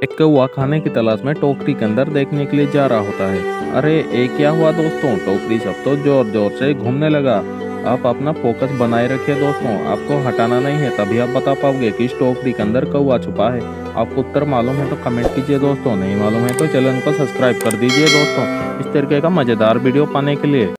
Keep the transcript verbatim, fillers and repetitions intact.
एक कौवा खाने की तलाश में टोकरी के अंदर देखने के लिए जा रहा होता है। अरे ये क्या हुआ दोस्तों, टोकरी सब तो जोर जोर से घूमने लगा। आप अपना फोकस बनाए रखिए दोस्तों, आपको हटाना नहीं है, तभी आप बता पाओगे कि इस टोकरी के अंदर कौवा छुपा है। आपको उत्तर मालूम है तो कमेंट कीजिए दोस्तों, नहीं मालूम है तो चैनल को सब्सक्राइब कर दीजिए दोस्तों, इस तरीके का मजेदार वीडियो पाने के लिए।